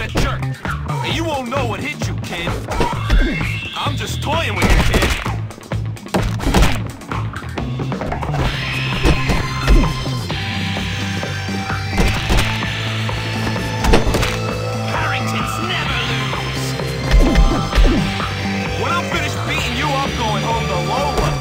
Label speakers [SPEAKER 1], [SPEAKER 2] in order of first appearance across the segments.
[SPEAKER 1] a jerk. And you won't know what hit you, kid. I'm just toying with you, kid. Harringtons never lose. When I'm finished beating you, I'm going home to Lola.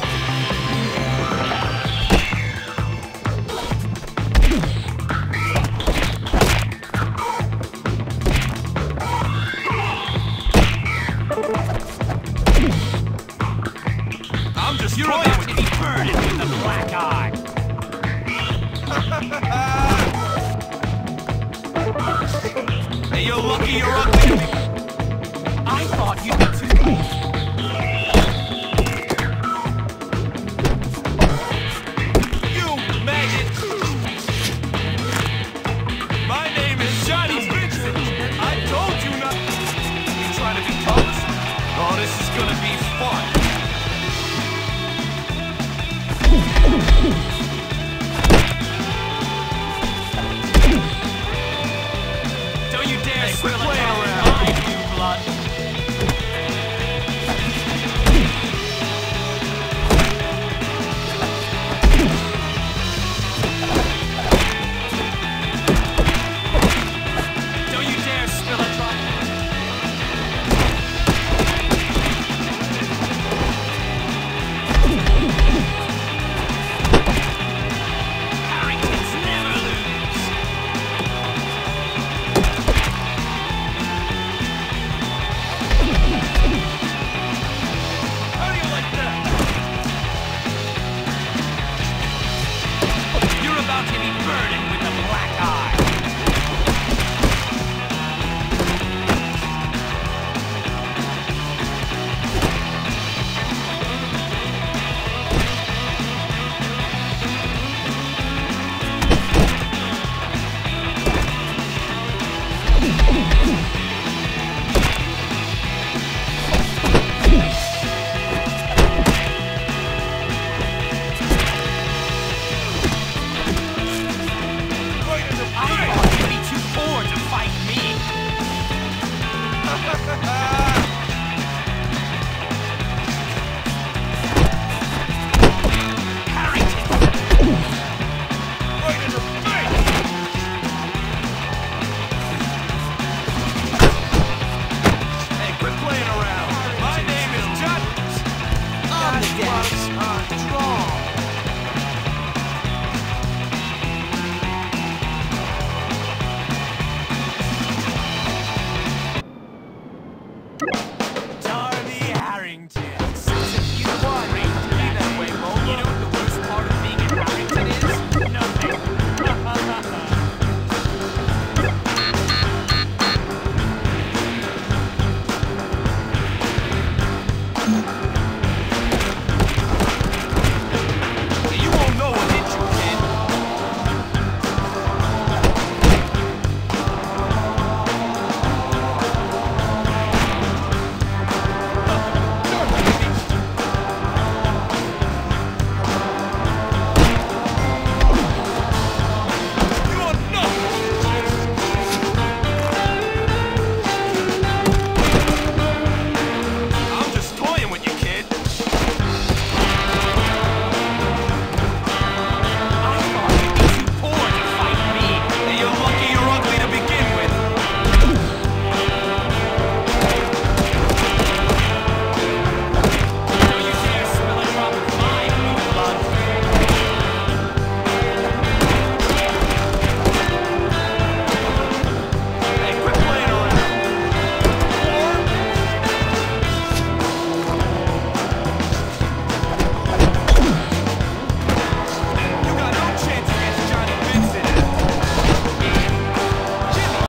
[SPEAKER 1] I'm just
[SPEAKER 2] You're
[SPEAKER 1] toying
[SPEAKER 2] about
[SPEAKER 1] with
[SPEAKER 2] to
[SPEAKER 1] you.
[SPEAKER 2] be burned with the black eye.
[SPEAKER 1] Hey, you're lucky you're ugly to me.
[SPEAKER 2] I thought you'd be too late.
[SPEAKER 1] You maggot! My name is Johnny Vincent. I told you not. You trying to be tough? Oh, this is gonna be fun. Don't you dare quit playing around.
[SPEAKER 2] I do, blood.
[SPEAKER 1] Don't you dare spill a drop. Harringtons never lose. How do you like that?
[SPEAKER 2] You're about to be burning with the black eye.